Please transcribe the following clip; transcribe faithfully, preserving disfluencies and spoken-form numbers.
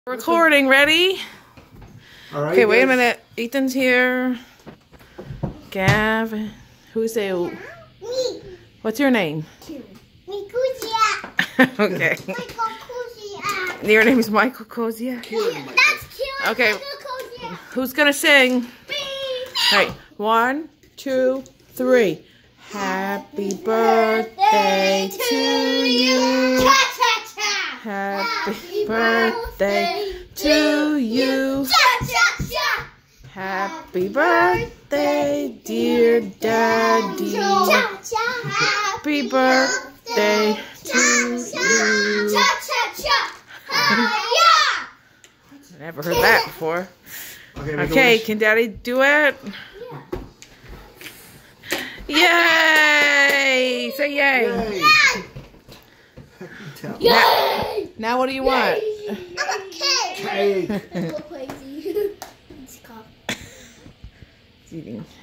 Recording, ready? All right, okay, wait guys. a minute. Ethan's here. Gavin. Who's it? Me. What's your name? Mikusia. Okay. Michael Kusia. Your name is Michael Kozia? That's cute. Okay. Michael Kusia. Who's gonna sing? Me. Alright, one, two, three. Happy birthday to you. Cha cha cha. Happy birthday to you. Cha cha cha. Happy birthday, dear Daddy. Cha cha. Happy birthday to you. Cha cha cha. Hi-ya. Never heard that before. Okay, make a Okay, wish. can Daddy do it? Yay! Say yay. Yay. Tell- Yay. Now what do you want? I'm a kid. Cake. Go crazy. It's called. Eating.